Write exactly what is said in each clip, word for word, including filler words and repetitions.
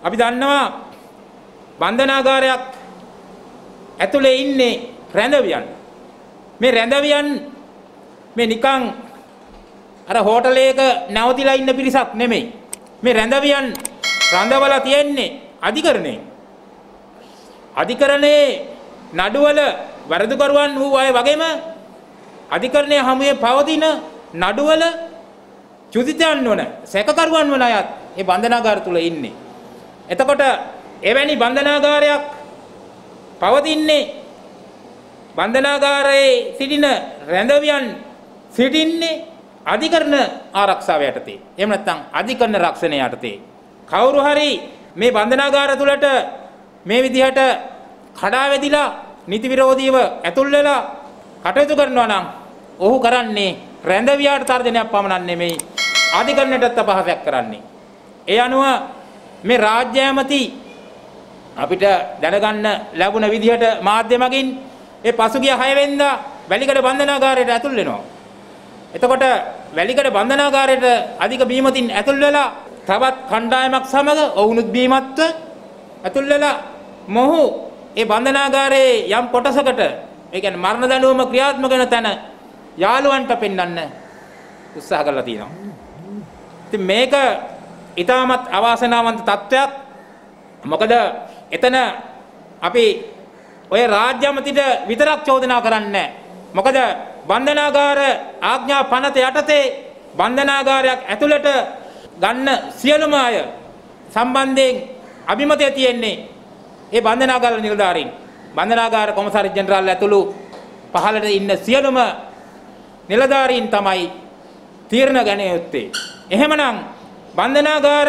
අපි දන්නවා බන්ධනාගාරයක් ඇතුලේ ඉන්නේ රැඳවියන්. මේ රැඳවියන් මේ නිකන් අර හෝටලයක නැවතිලා ඉන්න පිරිසක් නෙමෙයි. මේ රැඳවියන් රඳවලා තියෙන්නේ අධිකරණේ. අධිකරණේ නඩුවල වරදකරුවන් වූ අය වගේම අධිකරණයේ හමුවේ පවතින නඩුවල චුතිතයන් වන සැකකරුවන් වන අයත් ඒ බන්ධනාගාර තුල ඉන්නේ. එතකොට එවැනි බන්ධනාගාරයක් පවතින්නේ බන්ධනාගාරයේ සිටින රැඳවියන් සිටින්නේ අධිකරණ ආරක්ෂාව යටතේ. එහෙම නැත්නම් අධිකරණ රක්ෂණය යටතේ. කවුරු හරි මේ බන්ධනාගාර තුලට මේ විදිහට කඩා වැදිලා නීති විරෝධීව ඇතුල් වෙලා කටයුතු කරනවා නම් ඔහු කරන්නේ රැඳවියාට තර්ජනයක් පමණක් නෙමෙයි අධිකරණයටත් අපහාසයක් කරන්නේ. ඒ අනුව මේ රාජ්‍ය ඇමති අපිට දැනගන්න ලැබුණ විදිහට මාධ්‍ය මගින් ඒ පසුගිය හය වෙනිදා වැලිකඩ බන්ධනාගාරයට ඇතුල් වෙනවා. එතකොට වැලිකඩ බන්ධනාගාරයට අධික බීමතින් ඇතුල් වෙලා තවත් කණ්ඩායමක් සමග ඔවුනුත් බීමත්ව ඇතුල් වෙලා මොහු ඒ බන්ධනාගාරයේ යම් කොටසකට ඒ කියන්නේ මරණ දඬුවම ක්‍රියාත්මක වෙන තැන යාළුවන්ට පෙන්වන්න උත්සාහ කරලා තියෙනවා. ඉතින් මේක ඊටමත් අවාසනාවන්ත තත්ත්වයක්. මොකද එතන අපි ඔය රාජ්‍ය අමාත්‍යට විතරක් චෝදනා කරන්නේ. මොකද බන්ධනාගාර ආඥා පනත යටතේ බන්ධනාගාරයක් ඇතුළට ගන්න සියලුම අය සම්බන්ධයෙන් අභිමතය තියෙන්නේ ඒ බන්ධනාගාර නිලධාරීන්. බන්ධනාගාර කොමසාරි ජෙනරාල් ඇතුළු පහළට ඉන්න සියලුම නිලධාරීන් තමයි තීරණ ගන්නේ යුත්තේ. එහෙමනම් බන්ධනාගාර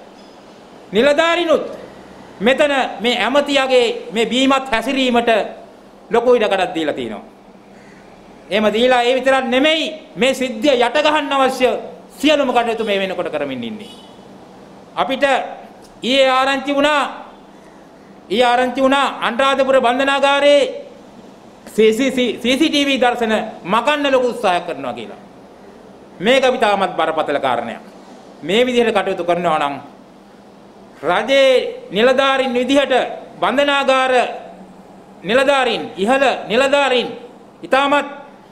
නිලධාරීනුත් මෙතන මේ ඇමතියගේ මේ බීමත් හැසිරීමට ලොකු ඉඩකඩක් දීලා තිනවා. එහෙම දීලා ඒ විතරක් නෙමෙයි මේ සිද්ධිය යට ගහන්න අවශ්‍ය සියලුම කටයුතු මේ වෙනකොට කරමින් ඉන්නේ. අපිට ඊයේ ආරංචි වුණා ඊයේ ආරංචි වුණා අනුරාධපුර බන්ධනාගාරයේ සී සී ටී වී දර්ශන මකන්න ලොකු උත්සාහයක් කරනවා කියලා. මේක අපි තාමත් බරපතල කාරණයක්. මේ විදිහට කටයුතු කරනවා නම් රජයේ නිලධාරීන් විදිහට බන්ධනාගාර නිලධාරීන් ඉහළ නිලධාරීන් ඊටමත්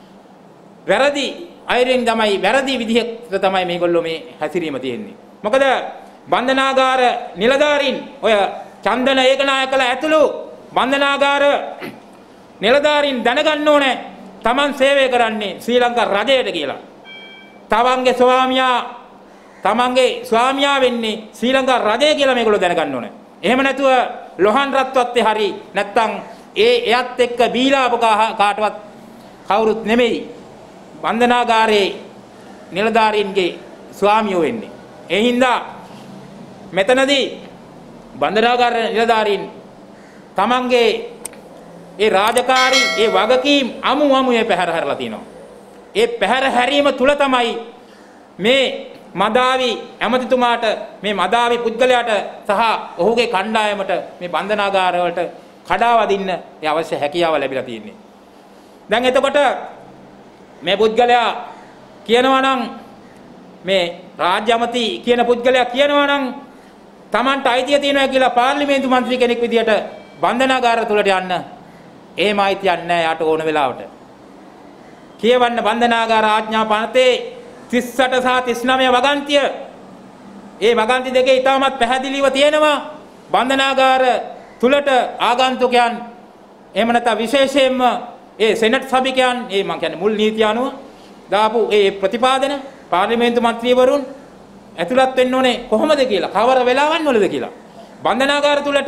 වැරදි අයරින් තමයි වැරදි විදිහට තමයි මේගොල්ලෝ මේ හැසිරීම තියෙන්නේ. මොකද බන්ධනාගාර නිලධාරීන් ඔය චන්දන ඒකනායකලා ඇතුළු බන්ධනාගාර නිලධාරීන් දැනගන්න ඕනේ Taman සේවය කරන්නේ ශ්‍රී ලංකා රජයට කියලා. තමන්ගේ ස්වාමියා තමන්ගේ ස්වාමියා වෙන්නේ ශ්‍රී ලංකා රජය කියලා මේගොල්ලෝ දැනගන්න ඕනේ. එහෙම නැතුව ලොහන් රත්වත්තේ හරි නැත්තම් ඒ එයත් එක්ක බීලාප කාටවත් කවුරුත් නෙමෙයි බන්ධනාගාරයේ නිලධාරීන්ගේ ස්වාමියෝ වෙන්නේ. ඒ හින්දා මෙතනදී බන්ධනාගාර නිලධාරීන් තමන්ගේ ඒ රාජකාරී ඒ වගකීම් අමු අමුයේ පැහැර හැරලා තිනවා. ඒ පැහැර හැරීම තුල තමයි මේ මදාවි ඇමතිතුමාට මේ මදාවි පුද්ගලයාට සහ ඔහුගේ කණ්ඩායමට මේ බන්ධනාගාර වලට කඩා වදින්න ඒ අවශ්‍ය හැකියාව ලැබිලා තියෙන්නේ. දැන් එතකොට මේ පුද්ගලයා කියනවා නම් මේ රාජ්‍ය අමාත්‍ය කියන පුද්ගලයා කියනවා නම් Tamanට අයිතිය තියෙනවා කියලා පාර්ලිමේන්තු මන්ත්‍රී කෙනෙක් විදියට බන්ධනාගාර තුලට යන්න එහෙම අයිතියක් නැහැ යාට ඕන වෙලාවට. කියවන්න බන්ධනාගාර ආඥා පනතේ තිස් අට සහ තිස් නවය වගන්තිය. ඒ වගන්ති දෙකේ ඉතාමත් පැහැදිලිව තියෙනවා බන්ධනාගාර තුලට ආගන්තුකයන් එහෙම නැත්නම් විශේෂයෙන්ම ඒ සෙනට් සභිකයන් ඒ මම කියන්නේ මුල් නීතිය අනුව දාපු ඒ ප්‍රතිපාදන පාර්ලිමේන්තු මන්ත්‍රීවරුන් ඇතුළත් වෙන්න ඕනේ කොහොමද කියලා කවර වෙලාවන් වලද කියලා. බන්ධනාගාර තුලට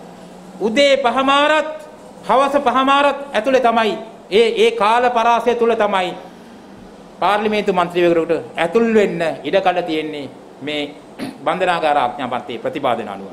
උදේ පහමාරත් හවස පහමාරත් ඇතුලේ තමයි ඒ ඒ කාල පරාසය තුල තමයි පාර්ලිමේන්තු මන්ත්‍රීවරුන්ට ඇතුල් වෙන්න ඉඩකඩ තියෙන්නේ මේ බන්ධනාගාර ආඥාපත්‍රයේ ප්‍රතිපාදන අනුව.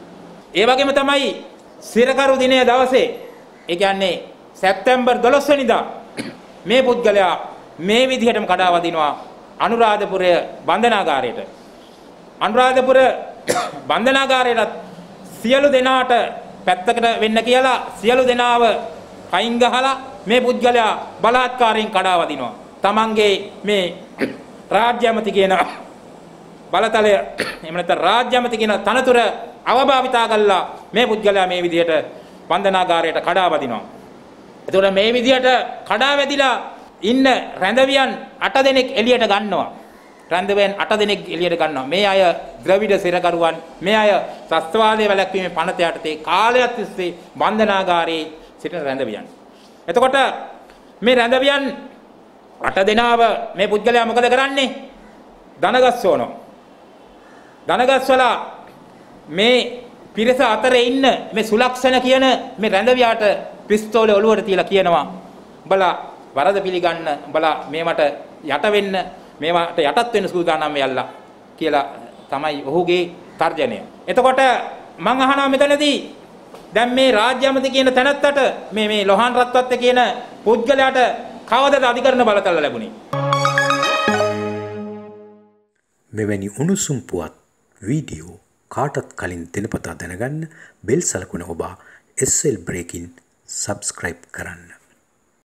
ඒ වගේම තමයි සිරකරු දිනය දවසේ ඒ කියන්නේ සැප්තැම්බර් දොළොස් වෙනිදා මේ පුද්ගලයා මේ විදිහටම කඩා වදිනවා අනුරාධපුර බන්ධනාගාරයට. අනුරාධපුර බන්ධනාගාරයට සියලු දෙනාට පැත්තකට වෙන්න කියලා සියලු දෙනාව කයින් ගහලා මේ පුද්ගලයා බලාත්කාරයෙන් කඩා වදිනවා. තමන්ගේ මේ රාජ්‍ය ඇමති කියන බලතලය එහෙම නැත්නම් රාජ්‍ය ඇමති කියන තනතුර අවභාවිතා කළා මේ පුද්ගලයා මේ විදිහට වන්දනාගාරයට කඩා වදිනවා. එතකොට මේ විදිහට කඩා වැදිලා ඉන්න රැඳවියන් අට දෙනෙක් එළියට ගන්නවා. රැඳවියන් අට දෙනෙක් එළියට ගන්නවා. මේ අය ද්‍රවිඩ සිරකරුවන්, මේ අය ත්‍ස්තවාදයේ වැළැක්වීමේ පනත යටතේ කාලයක් තිස්සේ වන්දනාගාරයේ සිටින රැඳවියන්. එතකොට මේ රැඳවියන් අට දෙනාව මේ පුද්ගලයා මොකද කරන්නේ? දනගස්සවනවා. දනගස්සලා මේ පිරිස අතරේ ඉන්න මේ සුලක්ෂණ කියන මේ රැඳවියාට පිස්තෝලේ ඔලුවට තියලා කියනවා උඹලා වරද පිළිගන්න, උඹලා මේවට යට වෙන්න, මේවට යටත් වෙන්න සූදානම් වෙයල්ලා කියලා තමයි ඔහුගේ තර්ජනය. එතකොට මම අහනවා මෙතනදී දැන් මේ රාජ්‍ය ඇමති කියන තැනත්තට මේ මේ ලොහාන් රත්වත්ත කියන පුද්ගලයාට කවදද අධිකරණ බලතල ලැබුණේ? මෙවැනි උණුසුම් පුවත් වීඩියෝ කාටත් කලින් දිනපතා දැනගන්න බෙල් සලකුණ ඔබා එස් එල් බ්‍රේකින් සබ්ස්ක්‍රයිබ් කරන්න.